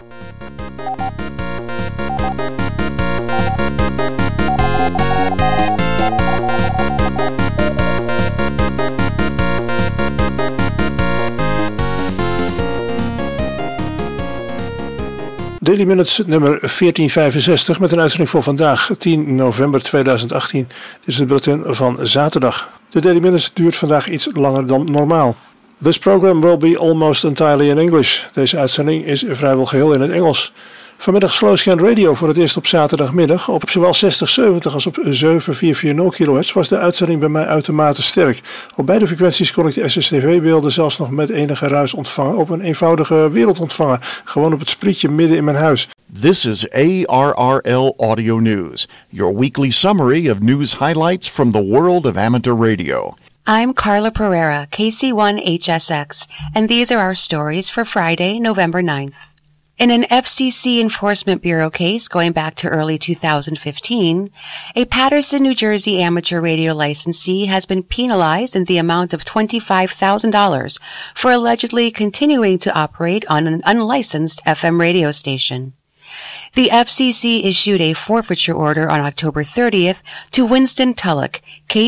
Daily Minutes nummer 1465 met een uitzending voor vandaag, 10 november 2018. Dit is het bulletin van zaterdag. De Daily Minutes duurt vandaag iets langer dan normaal. This program will be almost entirely in English. Deze uitzending is vrijwel geheel in het Engels. Vanmiddag Slowscan Radio voor het eerst op zaterdagmiddag. Op zowel 6070 als op 7440 kHz was de uitzending bij mij uitermate sterk. Op beide frequenties kon ik de SSTV-beelden zelfs nog met enige ruis ontvangen op een eenvoudige wereldontvanger. Gewoon op het sprietje midden in mijn huis. This is ARRL Audio News, your weekly summary of news highlights from the world of amateur radio. I'm Carla Pereira, KC1HSX, and these are our stories for Friday, November 9th. In an FCC Enforcement Bureau case going back to early 2015, a Paterson, New Jersey amateur radio licensee has been penalized in the amount of $25,000 for allegedly continuing to operate on an unlicensed FM radio station. The FCC issued a forfeiture order on October 30th to Winston Tulloch,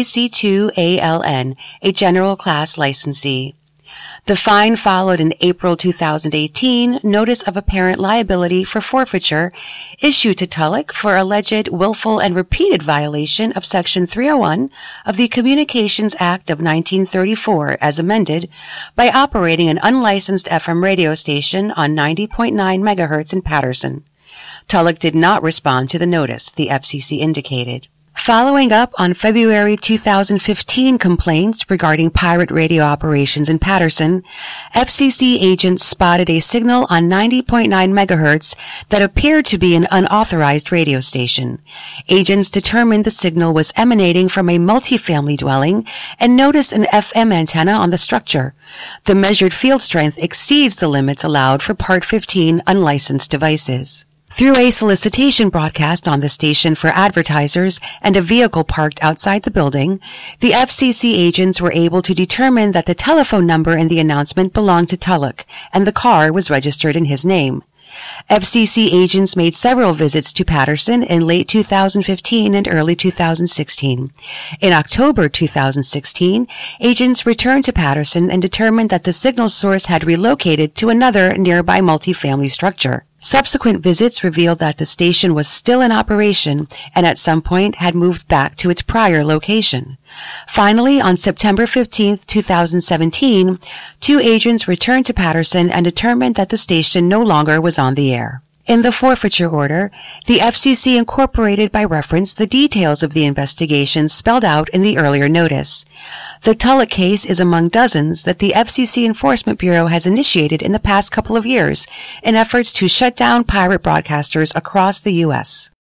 KC2ALN, a general class licensee. The fine followed an April 2018 notice of apparent liability for forfeiture issued to Tulloch for alleged willful and repeated violation of Section 301 of the Communications Act of 1934 as amended by operating an unlicensed FM radio station on 90.9 megahertz in Paterson. Tulloch did not respond to the notice, the FCC indicated. Following up on February 2015 complaints regarding pirate radio operations in Paterson, FCC agents spotted a signal on 90.9 megahertz that appeared to be an unauthorized radio station. Agents determined the signal was emanating from a multifamily dwelling and noticed an FM antenna on the structure. The measured field strength exceeds the limits allowed for Part 15 unlicensed devices. Through a solicitation broadcast on the station for advertisers and a vehicle parked outside the building, the FCC agents were able to determine that the telephone number in the announcement belonged to Tulloch, and the car was registered in his name. FCC agents made several visits to Paterson in late 2015 and early 2016. In October 2016, agents returned to Paterson and determined that the signal source had relocated to another nearby multifamily structure. Subsequent visits revealed that the station was still in operation and at some point had moved back to its prior location. Finally, on September 15, 2017, two agents returned to Paterson and determined that the station no longer was on the air. In the forfeiture order, the FCC incorporated by reference the details of the investigation spelled out in the earlier notice. The Tulloch case is among dozens that the FCC Enforcement Bureau has initiated in the past couple of years in efforts to shut down pirate broadcasters across the U.S.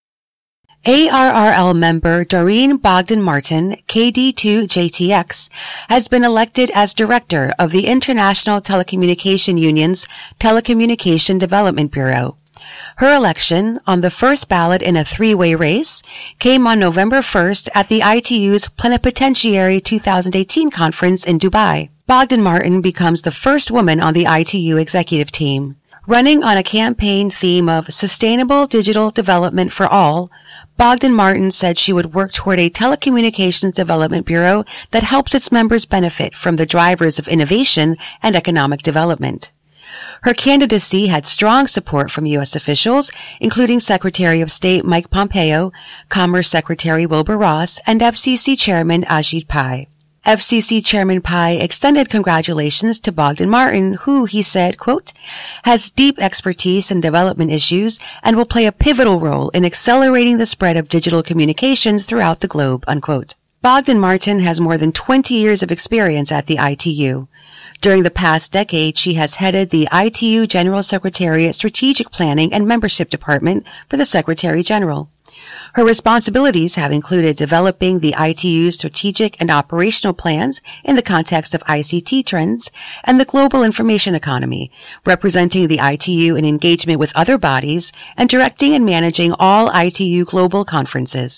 ARRL member Doreen Bogdan-Martin, KD2JTX, has been elected as director of the International Telecommunication Union's Telecommunication Development Bureau. Her election, on the first ballot in a three-way race, came on November 1st at the ITU's Plenipotentiary 2018 conference in Dubai. Bogdan-Martin becomes the first woman on the ITU executive team. Running on a campaign theme of sustainable digital development for all, Bogdan-Martin said she would work toward a telecommunications development bureau that helps its members benefit from the drivers of innovation and economic development. Her candidacy had strong support from U.S. officials, including Secretary of State Mike Pompeo, Commerce Secretary Wilbur Ross, and FCC Chairman Ajit Pai. FCC Chairman Pai extended congratulations to Bogdan-Martin, who, he said, quote, has deep expertise in development issues and will play a pivotal role in accelerating the spread of digital communications throughout the globe, unquote. Bogdan-Martin has more than 20 years of experience at the ITU. During the past decade, she has headed the ITU General Secretariat Strategic Planning and Membership Department for the Secretary General. Her responsibilities have included developing the ITU's strategic and operational plans in the context of ICT trends and the global information economy, representing the ITU in engagement with other bodies, and directing and managing all ITU global conferences.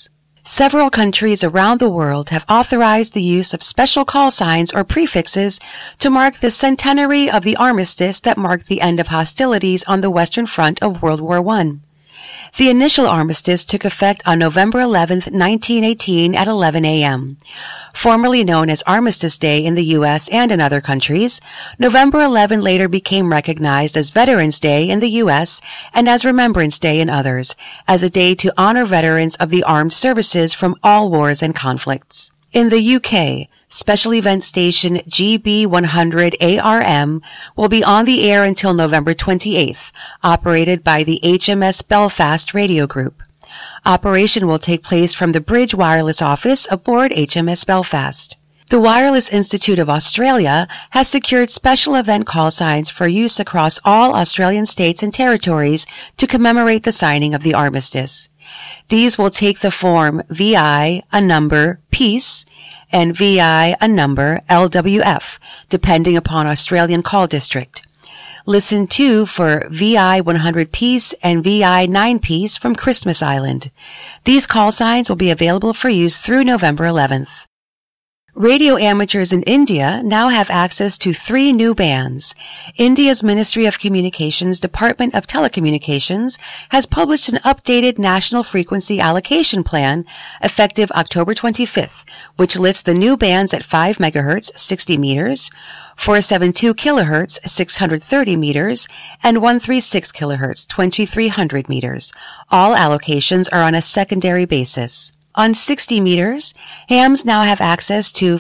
Several countries around the world have authorized the use of special call signs or prefixes to mark the centenary of the armistice that marked the end of hostilities on the Western Front of World War I. The initial armistice took effect on November 11, 1918 at 11 a.m. Formerly known as Armistice Day in the U.S. and in other countries, November 11 later became recognized as Veterans Day in the U.S. and as Remembrance Day in others, as a day to honor veterans of the armed services from all wars and conflicts. In the UK, special event station GB100 ARM will be on the air until November 28th, operated by the HMS Belfast Radio Group. Operation will take place from the Bridge Wireless office aboard HMS Belfast. The Wireless Institute of Australia has secured special event call signs for use across all Australian states and territories to commemorate the signing of the armistice. These will take the form VI, a number, peace, and VI, a number, LWF, depending upon Australian call district. Listen to for VI 100 Peace and VI 9 Peace from Christmas Island. These call signs will be available for use through November 11th. Radio amateurs in India now have access to 3 new bands. India's Ministry of Communications Department of Telecommunications has published an updated national frequency allocation plan effective October 25th, which lists the new bands at 5 MHz, 60 meters, 472 kHz, 630 meters, and 136 kHz, 2300 meters. All allocations are on a secondary basis. On 60 meters, hams now have access to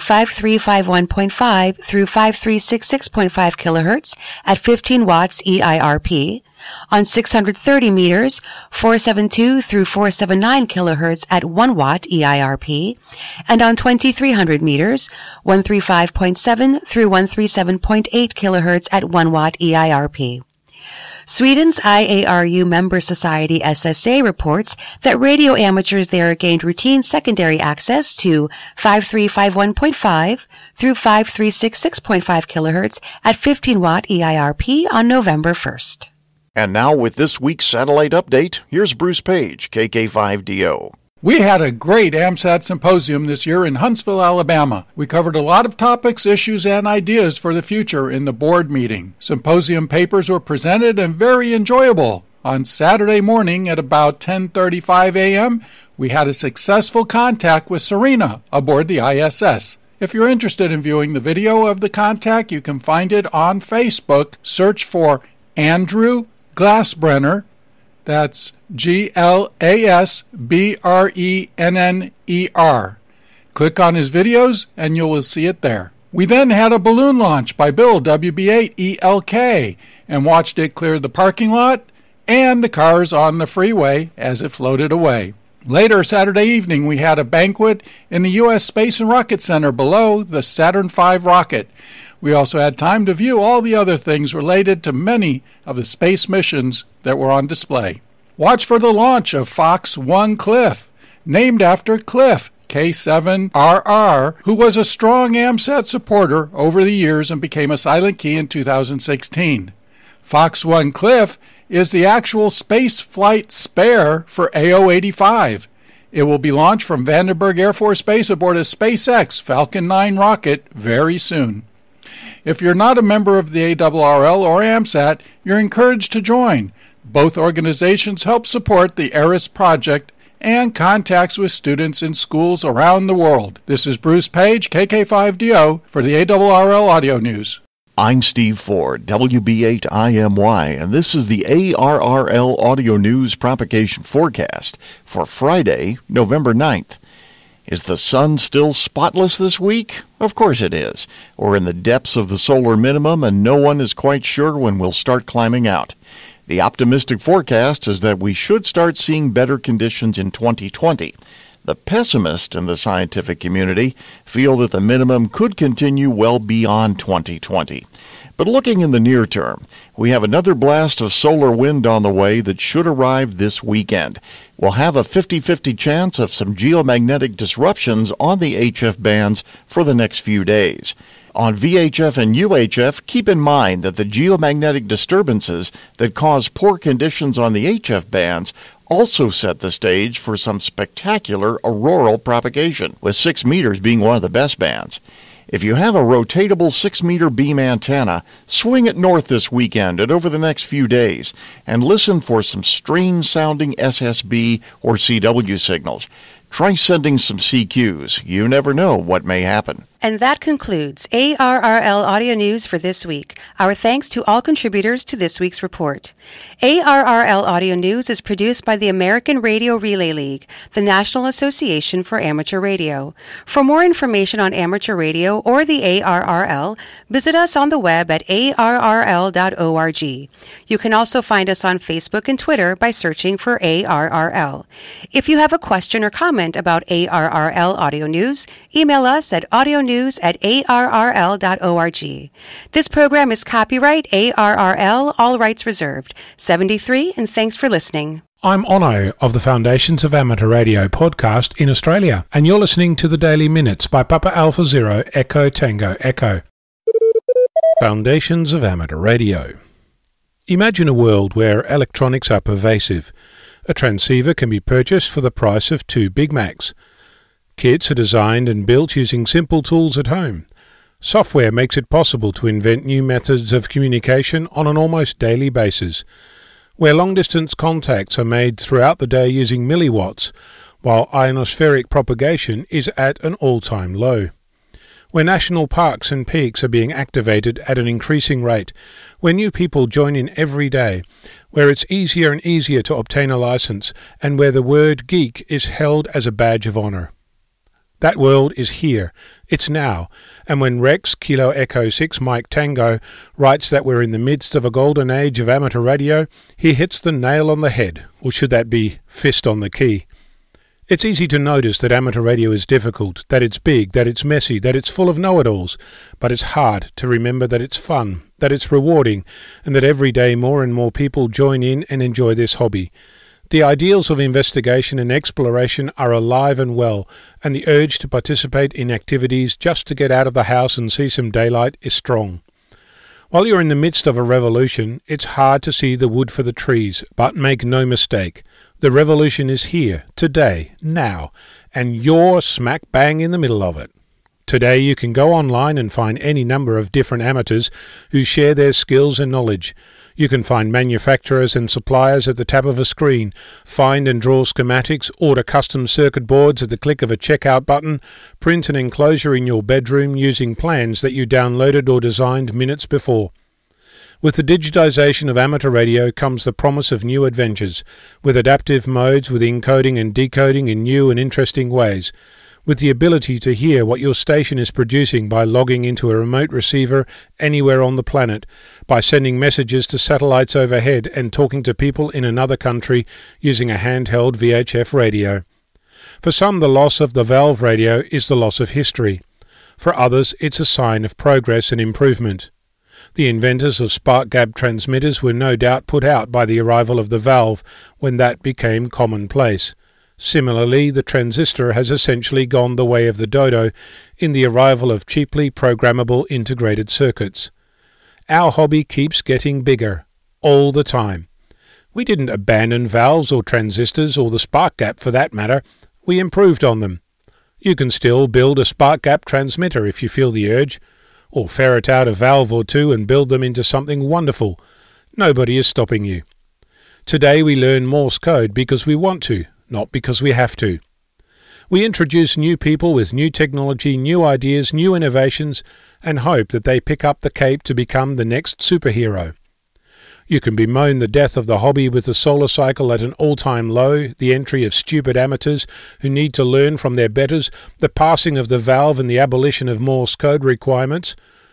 5351.5 through 5366.5 kHz at 15 watts EIRP. On 630 meters, 472 through 479 kHz at 1 watt EIRP. And on 2300 meters, 135.7 through 137.8 kHz at 1 watt EIRP. Sweden's IARU member society SSA reports that radio amateurs there gained routine secondary access to 5351.5 through 5366.5 kHz at 15 watt EIRP on November 1st. And now with this week's satellite update, here's Bruce Page, KK5DO. We had a great AMSAT symposium this year in Huntsville, Alabama. We covered a lot of topics, issues, and ideas for the future in the board meeting. Symposium papers were presented and very enjoyable. On Saturday morning at about 10:35 a.m., we had a successful contact with Serena aboard the ISS. If you're interested in viewing the video of the contact, you can find it on Facebook. Search for Andrew Glassbrenner. That's Glassbrenner. Click on his videos and you will see it there. We then had a balloon launch by Bill WB8ELK and watched it clear the parking lot and the cars on the freeway as it floated away. Later Saturday evening, we had a banquet in the U.S. Space and Rocket Center below the Saturn V rocket. We also had time to view all the other things related to many of the space missions that were on display. Watch for the launch of Fox 1 Cliff, named after Cliff, K7RR, who was a strong AMSAT supporter over the years and became a silent key in 2016. Fox 1 Cliff is the actual space flight spare for AO-85. It will be launched from Vandenberg Air Force Base aboard a SpaceX Falcon 9 rocket very soon. If you're not a member of the ARRL or AMSAT, you're encouraged to join. Both organizations help support the ARIS project and contacts with students in schools around the world. This is Bruce Page, KK5DO, for the ARRL Audio News. I'm Steve Ford, WB8IMY, and this is the ARRL Audio News propagation forecast for Friday, November 9th. Is the sun still spotless this week? Of course it is. We're in the depths of the solar minimum, and no one is quite sure when we'll start climbing out. The optimistic forecast is that we should start seeing better conditions in 2020. The pessimists in the scientific community feel that the minimum could continue well beyond 2020. But looking in the near term, we have another blast of solar wind on the way that should arrive this weekend. We'll have a 50-50 chance of some geomagnetic disruptions on the HF bands for the next few days. On VHF and UHF, keep in mind that the geomagnetic disturbances that cause poor conditions on the HF bands also set the stage for some spectacular auroral propagation, with 6 meters being one of the best bands. If you have a rotatable 6-meter beam antenna, swing it north this weekend and over the next few days, and listen for some strange-sounding SSB or CW signals. Try sending some CQs. You never know what may happen. And that concludes ARRL Audio News for this week. Our thanks to all contributors to this week's report. ARRL Audio News is produced by the American Radio Relay League, the National Association for Amateur Radio. For more information on amateur radio or the ARRL, visit us on the web at arrl.org. You can also find us on Facebook and Twitter by searching for ARRL. If you have a question or comment about ARRL Audio News, email us at audionews@arrl.org. This program is copyright ARRL, all rights reserved. 73, and thanks for listening. I'm Onno of the Foundations of Amateur Radio podcast in Australia, and you're listening to the Daily Minutes by Papa Alpha Zero Echo Tango Echo. Foundations of Amateur Radio. Imagine a world where electronics are pervasive. A transceiver can be purchased for the price of 2 Big Macs. Kits are designed and built using simple tools at home. Software makes it possible to invent new methods of communication on an almost daily basis, where long-distance contacts are made throughout the day using milliwatts, while ionospheric propagation is at an all-time low, where national parks and peaks are being activated at an increasing rate, where new people join in every day, where it's easier and easier to obtain a license, and where the word geek is held as a badge of honor. That world is here. It's now. And when Rex Kilo Echo 6 Mike Tango writes that we're in the midst of a golden age of amateur radio, he hits the nail on the head, or should that be fist on the key? It's easy to notice that amateur radio is difficult, that it's big, that it's messy, that it's full of know-it-alls, but it's hard to remember that it's fun, that it's rewarding, and that every day more and more people join in and enjoy this hobby. The ideals of investigation and exploration are alive and well, and the urge to participate in activities just to get out of the house and see some daylight is strong. While you're in the midst of a revolution, it's hard to see the wood for the trees, but make no mistake, the revolution is here, today, now, and you're smack bang in the middle of it. Today you can go online and find any number of different amateurs who share their skills and knowledge. You can find manufacturers and suppliers at the tap of a screen, find and draw schematics, order custom circuit boards at the click of a checkout button, print an enclosure in your bedroom using plans that you downloaded or designed minutes before. With the digitization of amateur radio comes the promise of new adventures, with adaptive modes, with encoding and decoding in new and interesting ways, with the ability to hear what your station is producing by logging into a remote receiver anywhere on the planet, by sending messages to satellites overhead and talking to people in another country using a handheld VHF radio. For some, the loss of the valve radio is the loss of history. For others, it's a sign of progress and improvement. The inventors of spark gap transmitters were no doubt put out by the arrival of the valve when that became commonplace. Similarly, the transistor has essentially gone the way of the dodo in the arrival of cheaply programmable integrated circuits. Our hobby keeps getting bigger, all the time. We didn't abandon valves or transistors or the spark gap for that matter. We improved on them. You can still build a spark gap transmitter if you feel the urge, or ferret out a valve or two and build them into something wonderful. Nobody is stopping you. Today we learn Morse code because we want to, not because we have to. We introduce new people with new technology, new ideas, new innovations, and hope that they pick up the cape to become the next superhero. You can bemoan the death of the hobby with the solar cycle at an all-time low, the entry of stupid amateurs who need to learn from their betters, the passing of the valve and the abolition of Morse code requirements,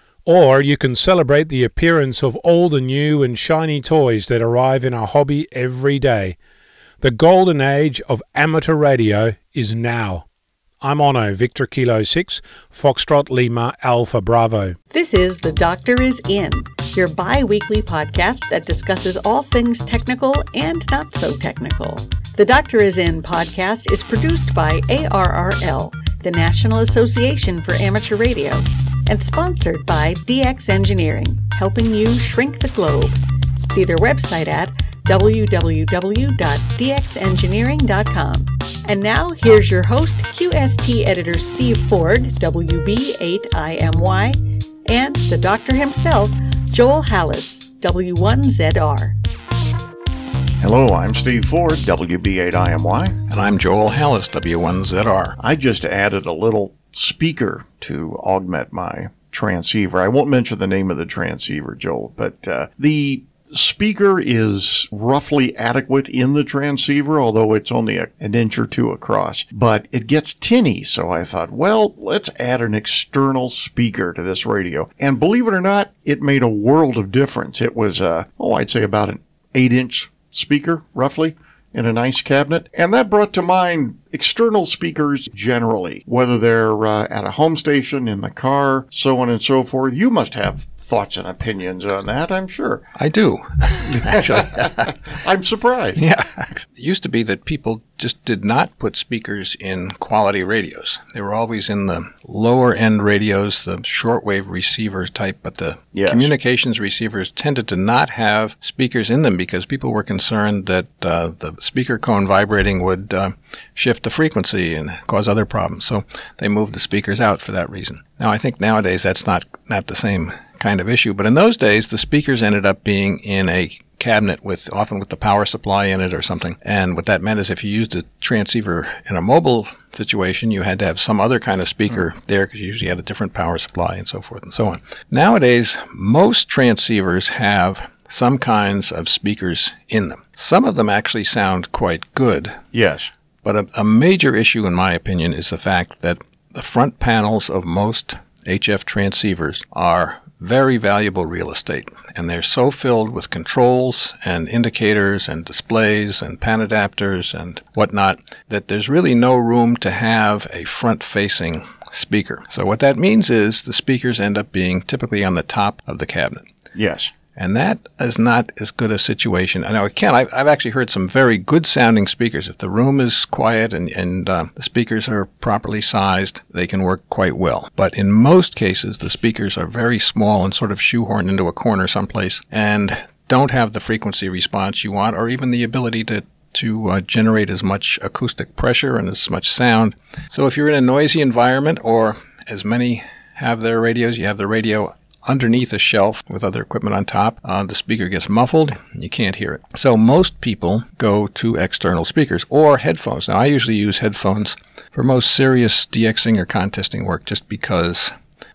or you can celebrate the appearance of all the new and shiny toys that arrive in our hobby every day. The golden age of amateur radio is now. I'm Onno, Victor Kilo 6, Foxtrot Lima Alpha Bravo. This is The Doctor Is In, your bi-weekly podcast that discusses all things technical and not so technical. The Doctor Is In podcast is produced by ARRL, the National Association for Amateur Radio, and sponsored by DX Engineering, helping you shrink the globe. See their website at www.dxengineering.com. And now, here's your host, QST editor Steve Ford, WB8IMY, and the doctor himself, Joel Hallis, W1ZR. Hello, I'm Steve Ford, WB8IMY. And I'm Joel Hallis, W1ZR. I just added a little speaker to augment my transceiver. I won't mention the name of the transceiver, Joel, but the speaker is roughly adequate in the transceiver, although it's only an inch or two across. But it gets tinny, so I thought, well, let's add an external speaker to this radio. And believe it or not, it made a world of difference. It was, I'd say about an 8-inch speaker, roughly, in a nice cabinet. And that brought to mind external speakers generally, whether they're at a home station, in the car, so on and so forth. You must have thoughts and opinions on that, I'm sure. I do, actually. I'm surprised. Yeah. It used to be that people just did not put speakers in quality radios. They were always in the lower end radios, the shortwave receivers type, but the communications receivers tended to not have speakers in them because people were concerned that the speaker cone vibrating would shift the frequency and cause other problems. So they moved the speakers out for that reason. Now, I think nowadays that's not the same kind of issue. But in those days, the speakers ended up being in a cabinet often with the power supply in it or something. And what that meant is if you used a transceiver in a mobile situation, you had to have some other kind of speaker there because you usually had a different power supply and so forth and so on. Nowadays, most transceivers have some kinds of speakers in them. Some of them actually sound quite good. Yes. But a major issue, in my opinion, is the fact that the front panels of most HF transceivers are very valuable real estate, and they're so filled with controls and indicators and displays and pan adapters and whatnot that there's really no room to have a front-facing speaker. So what that means is the speakers end up being typically on the top of the cabinet. Yes. And that is not as good a situation. I know I've actually heard some very good sounding speakers. If the room is quiet and the speakers are properly sized, they can work quite well. But in most cases, the speakers are very small and sort of shoehorned into a corner someplace and don't have the frequency response you want or even the ability to generate as much acoustic pressure and as much sound. So if you're in a noisy environment, or as many have their radios, you have the radio underneath a shelf with other equipment on top, the speaker gets muffled and you can't hear it. So most people go to external speakers or headphones. Now I usually use headphones for most serious DXing or contesting work just because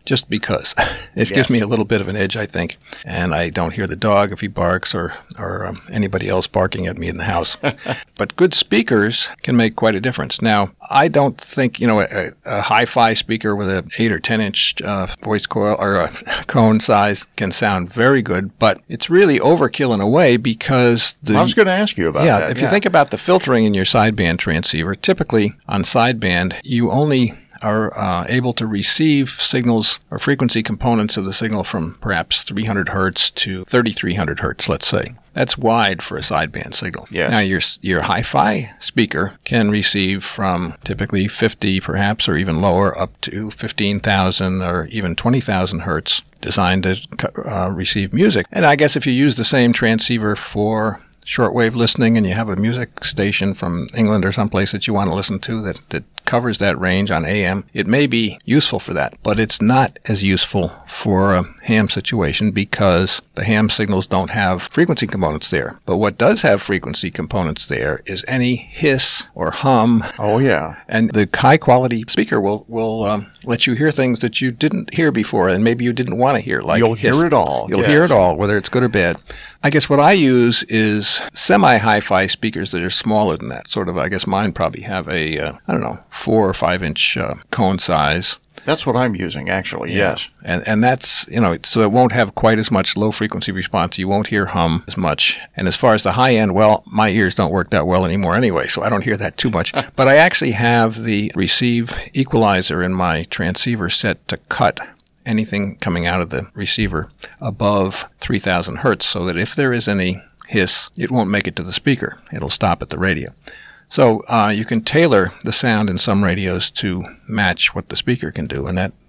it gives me a little bit of an edge, I think, and I don't hear the dog if he barks or anybody else barking at me in the house. But good speakers can make quite a difference. Now, I don't think a hi-fi speaker with an 8 or 10 inch voice coil or a cone size can sound very good, but it's really overkill in a way because I was going to ask you about that. If you think about the filtering in your sideband transceiver, typically on sideband you only are able to receive signals or frequency components of the signal from perhaps 300 hertz to 3300 hertz, let's say. That's wide for a sideband signal. Yes. Now, your hi-fi speaker can receive from typically 50 perhaps or even lower up to 15,000 or even 20,000 hertz, designed to receive music. And I guess if you use the same transceiver for shortwave listening and you have a music station from England or someplace that you want to listen to that covers that range on AM, it may be useful for that, but it's not as useful for a ham situation because the ham signals don't have frequency components there. But what does have frequency components there is any hiss or hum. Oh, yeah. And the high-quality speaker will let you hear things that you didn't hear before and maybe you didn't want to hear. Like You'll hear it all. You'll hear it all, whether it's good or bad. I guess what I use is semi-hi-fi speakers that are smaller than that. Sort of, I guess mine probably have a, 4 or 5 inch cone size. That's what I'm using, actually, yes. And that's, so it won't have quite as much low frequency response. You won't hear hum as much. And as far as the high end, well, my ears don't work that well anymore anyway, so I don't hear that too much. But I actually have the receive equalizer in my transceiver set to cut anything coming out of the receiver above 3,000 hertz so that if there is any hiss, it won't make it to the speaker. It'll stop at the radio. So you can tailor the sound in some radios to match what the speaker can do, and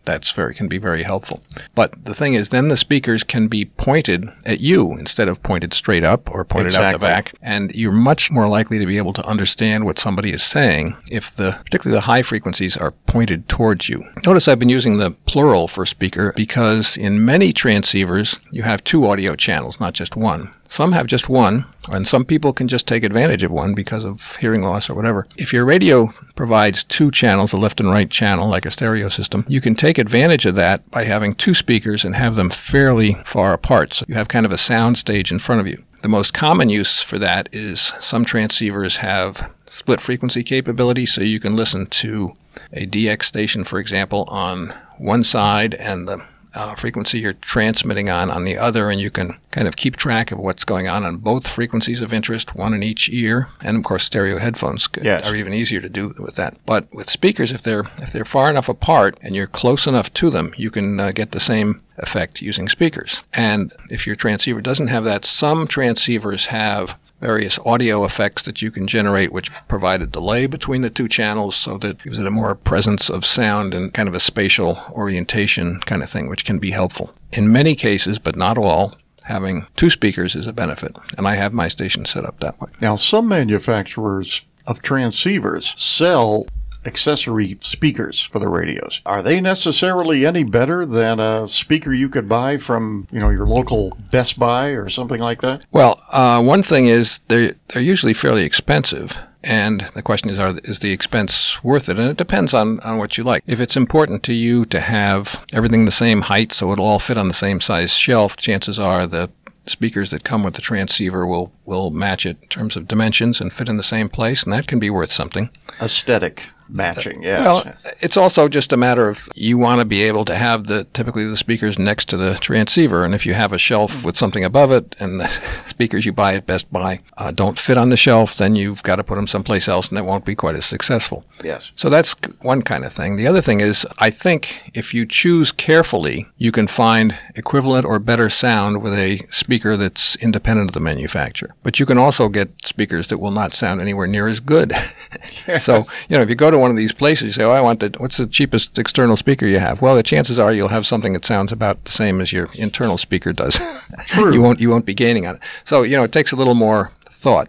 can be very helpful. But the thing is, then the speakers can be pointed at you instead of pointed straight up or pointed out the back, and you're much more likely to be able to understand what somebody is saying if particularly the high frequencies are pointed towards you. Notice I've been using the plural for speaker because in many transceivers you have 2 audio channels, not just one. Some have just one, and some people can just take advantage of one because of hearing loss or whatever. If your radio provides 2 channels, a left and right channel, like a stereo system, you can take advantage of that by having 2 speakers and have them fairly far apart. So you have kind of a sound stage in front of you. The most common use for that is some transceivers have split frequency capability, so you can listen to a DX station, for example, on one side and the frequency you're transmitting on the other, and you can kind of keep track of what's going on both frequencies of interest, one in each ear, and of course stereo headphones are even easier to do with that. But with speakers, if they're far enough apart and you're close enough to them, you can get the same effect using speakers. And if your transceiver doesn't have that, some transceivers have various audio effects that you can generate, which provide a delay between the 2 channels, so that gives it a more presence of sound and kind of a spatial orientation kind of thing, which can be helpful. In many cases, but not all, having 2 speakers is a benefit, and I have my station set up that way. Now, some manufacturers of transceivers sell accessory speakers for the radios. Are they necessarily any better than a speaker you could buy from, your local Best Buy or something like that? Well, one thing is they're usually fairly expensive. And the question is the expense worth it? And it depends on what you like. If it's important to you to have everything the same height so it'll all fit on the same size shelf, chances are the speakers that come with the transceiver will match it in terms of dimensions and fit in the same place, and that can be worth something. Aesthetic matching, yes. Well, it's also just a matter of you want to be able to have typically the speakers next to the transceiver, and if you have a shelf with something above it and the speakers you buy at Best Buy don't fit on the shelf, then you've got to put them someplace else, and that won't be quite as successful. Yes. So that's one kind of thing. The other thing is, I think if you choose carefully, you can find equivalent or better sound with a speaker that's independent of the manufacturer. But you can also get speakers that will not sound anywhere near as good. Yes. So, if you go to one of these places, you say, what's the cheapest external speaker you have? Well, the chances are you'll have something that sounds about the same as your internal speaker does. True. You won't be gaining on it. So, it takes a little more thought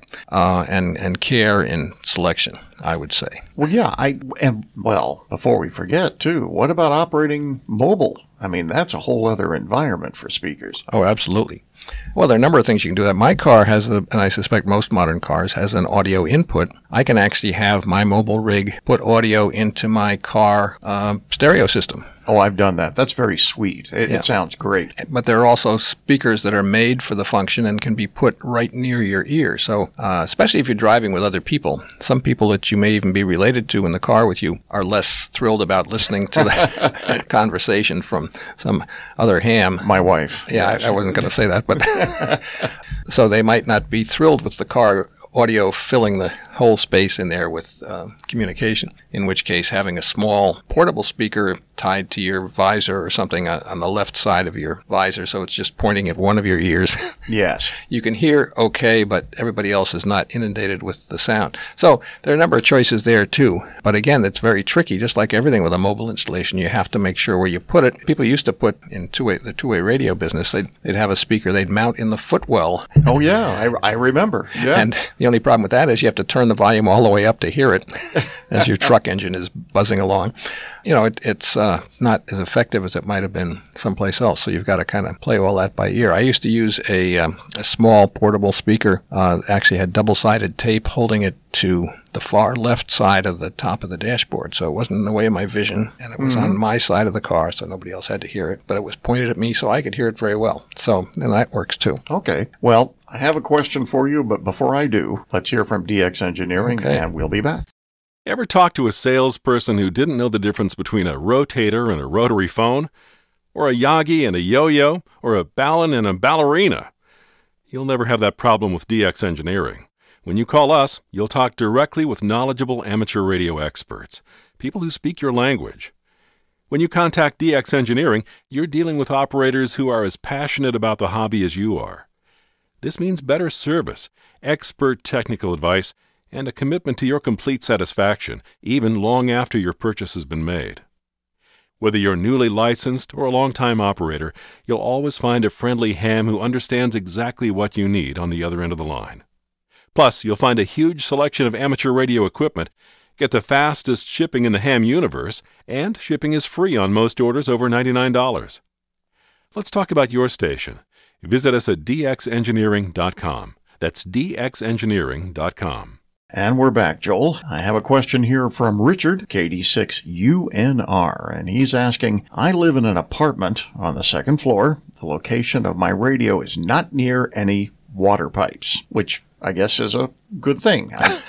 and care in selection, I would say. Well, yeah. Before we forget, too, what about operating mobile? I mean, that's a whole other environment for speakers. Oh, absolutely. Well, there are a number of things you can do that. My car has, and I suspect most modern cars, has an audio input. I can actually have my mobile rig put audio into my car stereo system. Oh, I've done that. That's very sweet. It sounds great. But there are also speakers that are made for the function and can be put right near your ear. So especially if you're driving with other people, some people that you may even be related to in the car with you are less thrilled about listening to the conversation from some other ham. My wife. Yeah, I wasn't going to say that, but so they might not be thrilled with the car audio filling the whole space in there with communication, in which case having a small portable speaker tied to your visor or something on the left side of your visor, so it's just pointing at one of your ears. Yes. You can hear okay, but everybody else is not inundated with the sound. So there are a number of choices there too. But again, that's very tricky. Just like everything with a mobile installation, you have to make sure where you put it. People used to put in the two-way radio business, they'd have a speaker they'd mount in the footwell. Oh yeah, I remember. Yeah. And the only problem with that is you have to turn the volume all the way up to hear it as your truck engine is buzzing along. It's not as effective as it might have been someplace else, so you've got to kind of play all that by ear. I used to use a small portable speaker, actually had double-sided tape holding it to the far left side of the top of the dashboard, so it wasn't in the way of my vision, and it was on my side of the car, so nobody else had to hear it, but it was pointed at me so I could hear it very well. So, and that works too. Okay. Well, I have a question for you, but before I do, let's hear from DX Engineering, and we'll be back. Ever talk to a salesperson who didn't know the difference between a rotator and a rotary phone? Or a Yagi and a yo-yo? Or a ballon and a ballerina? You'll never have that problem with DX Engineering. When you call us, you'll talk directly with knowledgeable amateur radio experts, people who speak your language. When you contact DX Engineering, you're dealing with operators who are as passionate about the hobby as you are. This means better service, expert technical advice, and a commitment to your complete satisfaction, even long after your purchase has been made. Whether you're newly licensed or a long-time operator, you'll always find a friendly ham who understands exactly what you need on the other end of the line. Plus, you'll find a huge selection of amateur radio equipment, get the fastest shipping in the ham universe, and shipping is free on most orders over $99. Let's talk about your station. Visit us at dxengineering.com. That's dxengineering.com. And we're back, Joel. I have a question here from Richard, KD6UNR, and he's asking, I live in an apartment on the second floor. The location of my radio is not near any water pipes, which I guess is a good thing.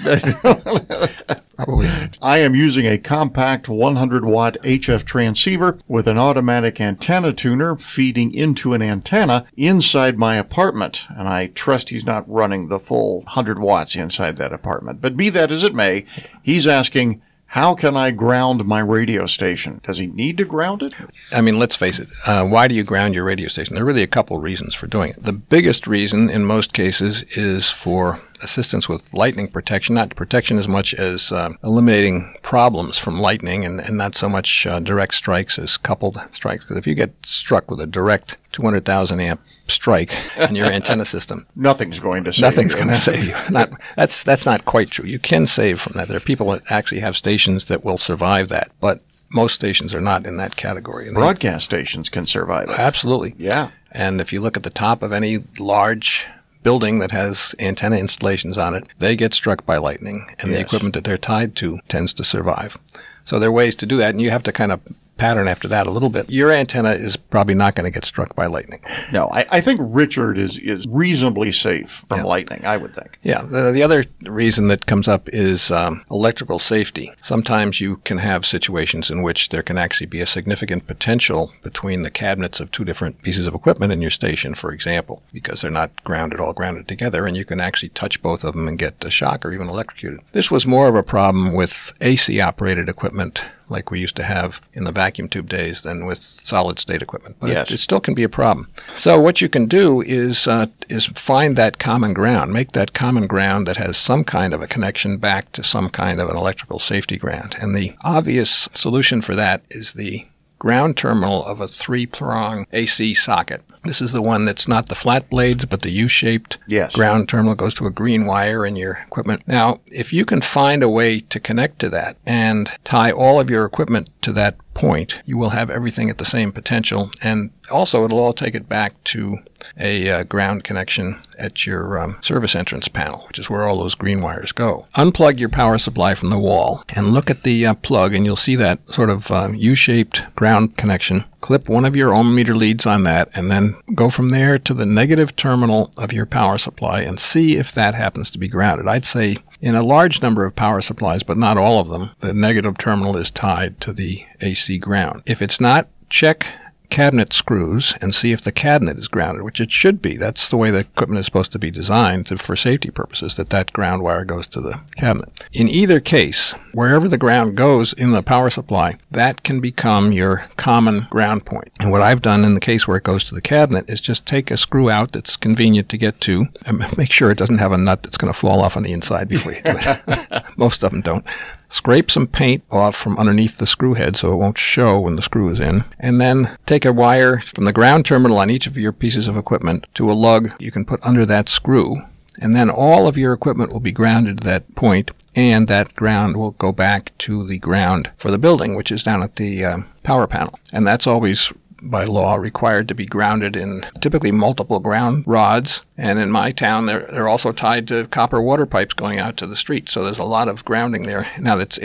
Probably. I am using a compact 100-watt HF transceiver with an automatic antenna tuner feeding into an antenna inside my apartment, and I trust he's not running the full 100 watts inside that apartment. But be that as it may, he's asking, how can I ground my radio station? Does he need to ground it? I mean, let's face it. Why do you ground your radio station? There are really a couple reasons for doing it. The biggest reason in most cases is for assistance with lightning protection, not protection as much as eliminating problems from lightning and not so much direct strikes as coupled strikes. Because if you get struck with a direct 200,000 amp strike in your antenna system, nothing's going to save nothing's you. going to save you. That's not quite true. You can save from that. There are people that actually have stations that will survive that, but most stations are not in that category. Broadcast stations can survive it. Absolutely. Yeah. And if you look at the top of any large building that has antenna installations on it, they get struck by lightning, and the equipment that they're tied to tends to survive. So there are ways to do that, and you have to kind of pattern after that a little bit. Your antenna is probably not going to get struck by lightning. No, I think Richard is reasonably safe from lightning, I would think. Yeah. The other reason that comes up is electrical safety. Sometimes you can have situations in which there can actually be a significant potential between the cabinets of two different pieces of equipment in your station, for example, because they're not all grounded together, and you can actually touch both of them and get a shock or even electrocuted. This was more of a problem with AC-operated equipment like we used to have in the vacuum tube days than with solid-state equipment. But it still can be a problem. So what you can do is find that common ground, make that common ground that has some kind of a connection back to some kind of an electrical safety ground. And the obvious solution for that is the ground terminal of a 3-prong AC socket. This is the one that's not the flat blades, but the U-shaped ground terminal goes to a green wire in your equipment. Now, if you can find a way to connect to that and tie all of your equipment to that point, you will have everything at the same potential, and also it'll all take it back to a ground connection at your service entrance panel, which is where all those green wires go. Unplug your power supply from the wall and look at the plug, and you'll see that sort of U-shaped ground connection. Clip one of your ohm meter leads on that, and then go from there to the negative terminal of your power supply and see if that happens to be grounded. I'd say in a large number of power supplies, but not all of them, the negative terminal is tied to the AC ground. If it's not, check cabinet screws and see if the cabinet is grounded, which it should be. That's the way the equipment is supposed to be designed for safety purposes, that ground wire goes to the cabinet. In either case, wherever the ground goes in the power supply, that can become your common ground point. And what I've done in the case where it goes to the cabinet is just take a screw out that's convenient to get to, and make sure it doesn't have a nut that's going to fall off on the inside before you do it. Most of them don't. Scrape some paint off from underneath the screw head so it won't show when the screw is in, and then take a wire from the ground terminal on each of your pieces of equipment to a lug you can put under that screw, and then all of your equipment will be grounded to that point, and that ground will go back to the ground for the building, which is down at the power panel. And that's always by law required to be grounded in typically multiple ground rods, and in my town they're also tied to copper water pipes going out to the street, so there's a lot of grounding there. Now it's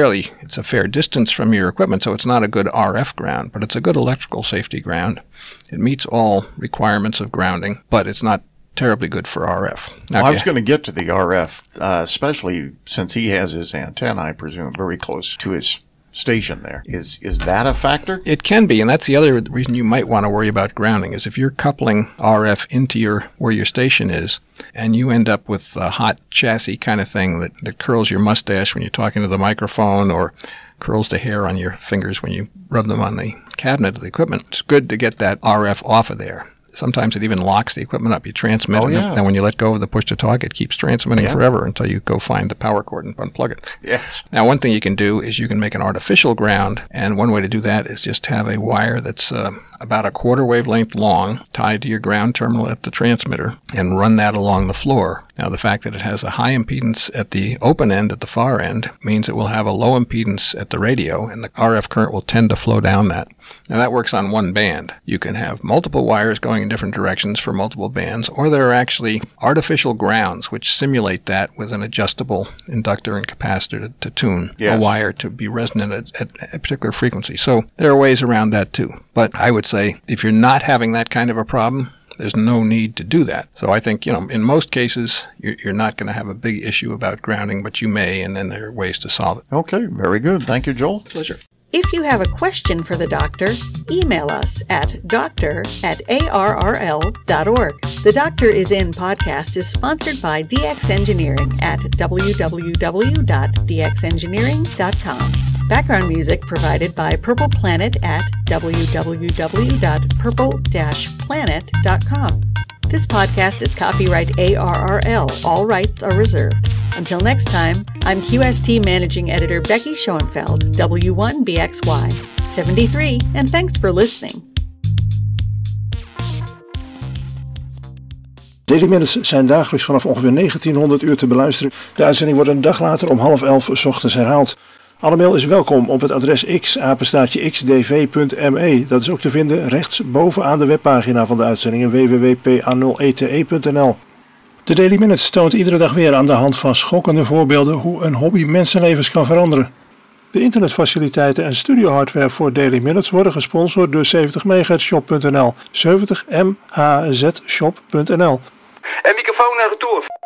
a fair distance from your equipment, so it's not a good RF ground, but it's a good electrical safety ground. It meets all requirements of grounding, but it's not terribly good for RF. Now, I was going to get to the RF, especially since he has his antenna, I presume, very close to his station there. Is that a factor? It can be, and that's the other reason you might want to worry about grounding, is if you're coupling RF into where your station is, and you end up with a hot chassis kind of thing that curls your mustache when you're talking to the microphone, or curls the hair on your fingers when you rub them on the cabinet of the equipment, it's good to get that RF off of there. sometimes it even locks the equipment up. You transmit it, and when you let go of the push-to-talk, it keeps transmitting forever until you go find the power cord and unplug it. Yes. Now, one thing you can do is you can make an artificial ground, and one way to do that is just have a wire that's about a quarter wavelength long tied to your ground terminal at the transmitter and run that along the floor. Now, the fact that it has a high impedance at the open end, at the far end, means it will have a low impedance at the radio, and the RF current will tend to flow down that. Now, that works on one band. You can have multiple wires going in different directions for multiple bands, or there are actually artificial grounds which simulate that with an adjustable inductor and capacitor to tune a wire to be resonant at a particular frequency. So there are ways around that too. But I would say if you're not having that kind of a problem, there's no need to do that. So I think, in most cases, you're not going to have a big issue about grounding, but you may, and then there are ways to solve it. Okay, very good. Thank you, Joel. Pleasure. If you have a question for the doctor, email us at doctor@arrl.org. The Doctor Is In podcast is sponsored by DX Engineering at www.dxengineering.com. Background music provided by Purple Planet at www.purple-planet.com. This podcast is copyright ARRL. All rights are reserved. Until next time, I'm QST Managing Editor Becky Schoenfeld, W1BXY 73, and thanks for listening. Daily Minutes zijn dagelijks vanaf ongeveer 1900 uur te beluisteren. De uitzending wordt een dag later om 10:30 's ochtends herhaald. Alle mail is welkom op het adres x@xdv.me. Dat is ook te vinden rechts bovenaan de webpagina van de uitzendingen www.pa0ete.nl. De Daily Minutes toont iedere dag weer aan de hand van schokkende voorbeelden hoe een hobby mensenlevens kan veranderen. De internetfaciliteiten en studiohardware voor Daily Minutes worden gesponsord door 70mhzshop.nl, 70mhzshop.nl. En microfoon naar retour.